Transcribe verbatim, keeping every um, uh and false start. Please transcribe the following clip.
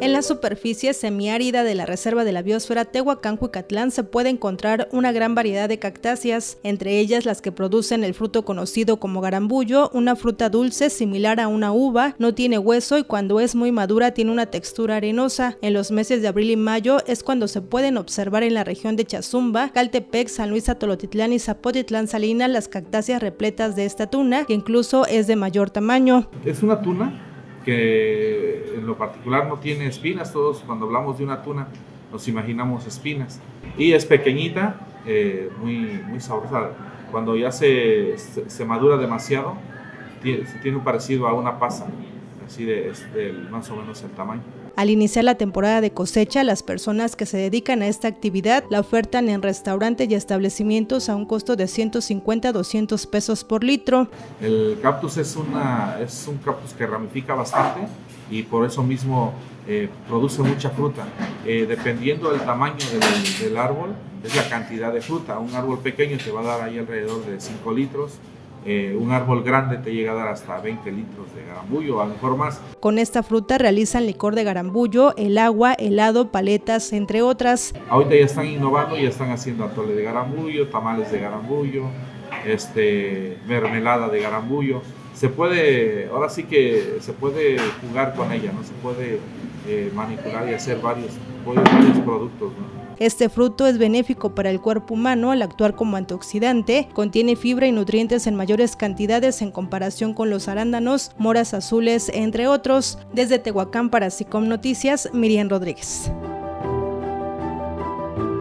En la superficie semiárida de la Reserva de la Biosfera Tehuacán-Jucatlán se puede encontrar una gran variedad de cactáceas, entre ellas las que producen el fruto conocido como garambullo, una fruta dulce similar a una uva, no tiene hueso y cuando es muy madura tiene una textura arenosa. En los meses de abril y mayo es cuando se pueden observar en la región de Chazumba, Caltepec, San Luis Atolotitlán y Zapotitlán Salinas las cactáceas repletas de esta tuna, que incluso es de mayor tamaño. Es una tuna que en lo particular no tiene espinas. Todos cuando hablamos de una tuna nos imaginamos espinas, y es pequeñita, eh, muy, muy sabrosa. Cuando ya se, se, se madura demasiado tiene, tiene un parecido a una pasa, así de, de más o menos el tamaño. Al iniciar la temporada de cosecha, las personas que se dedican a esta actividad la ofertan en restaurantes y establecimientos a un costo de ciento cincuenta a doscientos pesos por litro. El cactus es, una, es un cactus que ramifica bastante y por eso mismo eh, produce mucha fruta. Eh, dependiendo del tamaño del, del árbol, es la cantidad de fruta. Un árbol pequeño te va a dar ahí alrededor de cinco litros. Eh, un árbol grande te llega a dar hasta veinte litros de garambullo, a lo mejor más. Con esta fruta realizan licor de garambullo, el agua, helado, paletas, entre otras. Ahorita ya están innovando, ya están haciendo atole de garambullo, tamales de garambullo, este, mermelada de garambullo. Se puede, ahora sí que se puede jugar con ella, ¿no? Se puede eh, manipular y hacer varios, varios productos, ¿no? Este fruto es benéfico para el cuerpo humano al actuar como antioxidante, contiene fibra y nutrientes en mayores cantidades en comparación con los arándanos, moras azules, entre otros. Desde Tehuacán para SICOM Noticias, Miriam Rodríguez.